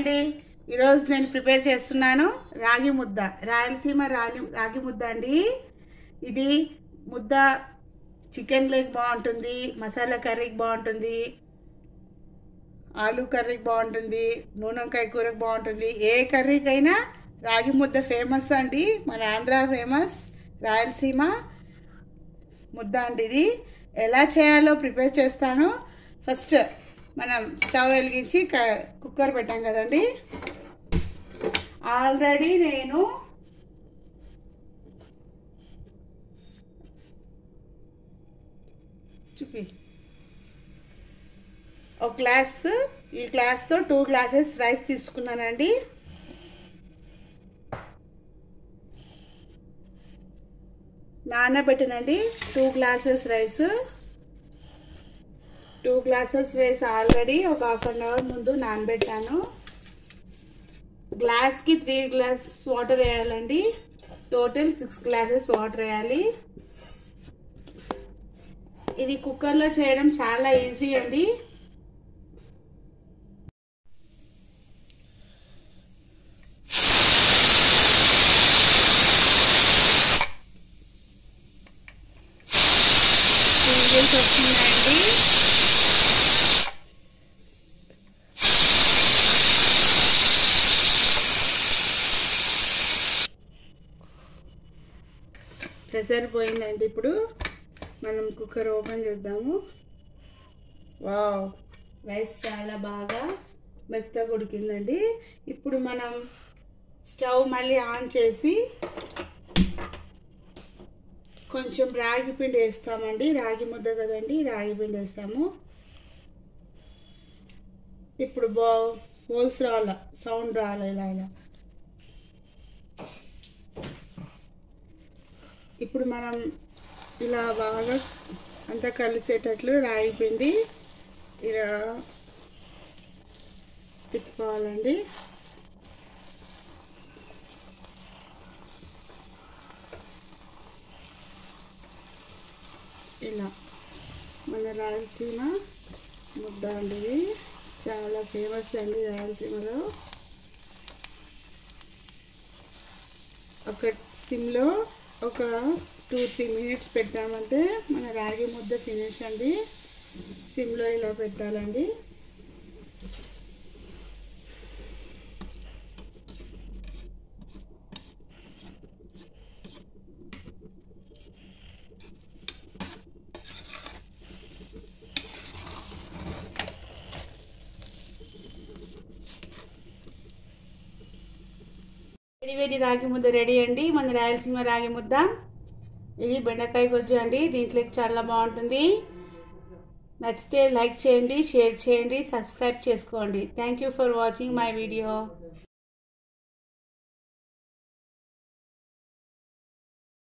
అండి, ఈరోజు నేను ప్రిపేర్ చేస్తున్నాను రాగి ముద్ద. రాయలసీమ రాగి ముద్ద అండి. ఇది ముద్ద చికెన్ లేక్ బాగుంటుంది, మసాలా కర్రీకి బాగుంటుంది, ఆలు కర్రీకి బాగుంటుంది, నూనెంకాయ కూరకు బాగుంటుంది. ఏ కర్రీకైనా రాగి ముద్ద ఫేమస్ అండి. మన ఆంధ్ర ఫేమస్, రాయలసీమ ముద్ద అండి. ఇది ఎలా చేయాలో ప్రిపేర్ చేస్తాను. ఫస్ట్ మనం స్టవ్ వెలిగించి కుక్కర్ పెట్టాం కదండి. ఆల్రెడీ నేను ఒక గ్లాస్, ఈ గ్లాస్తో 2 గ్లాసెస్ రైస్ తీసుకున్నానండి. నానబెట్టినండి 2 glasses rice. 2 glasses rice already ఒక హాఫ్ అన్ అవర్ ముందు నానబెట్టాను. గ్లాస్కి 3 గ్లాస్ వాటర్ వేయాలండి. టోటల్ 6 గ్లాసెస్ వాటర్ వేయాలి. ఇది కుక్కర్లో చేయడం చాలా ఈజీ అండి. వస్తున్నాయండి. ప్రెషర్ పోయిందండి. ఇప్పుడు మనం కుక్కర్ ఓపెన్ చేద్దాము. వావ్, రైస్ చాలా బాగా మెత్తగా ఉడికిందండి. ఇప్పుడు మనం స్టవ్ మళ్ళీ ఆన్ చేసి కొంచెం రాగి పిండి వేస్తామండి. రాగి ముద్ద కదండి, రాగి పిండి వేస్తాము. ఇప్పుడు హోల్స్ రావాల, సౌండ్ రావాలి ఇలా ఇలా. ఇప్పుడు మనం ఇలా బాగా అంతా కలిసేటట్లు రాగి పిండి ఇలా తిప్పుకోవాలండి. ఇలా మన రాయలసీమ ముద్ద అండి. ఇది చాలా ఫేమస్ అండి రాయలసీమలో. ఒక సిమ్లో ఒక 2-3 మినిట్స్ పెట్టామంటే మన రాగి ముద్ద ఫినిష్ అండి. సిమ్లో ఇలా పెట్టాలండి. వేడి రాగి ముద్ద రెడీ అండి. మన రాయలసీమ రాగి ముద్ద. ఇది బెండకాయ గుజ్జు అండి. దీంట్లోకి చాలా బాగుంటుంది. నచ్చితే లైక్ చేయండి, షేర్ చేయండి, సబ్స్క్రైబ్ చేసుకోండి. Thank you for watching my video.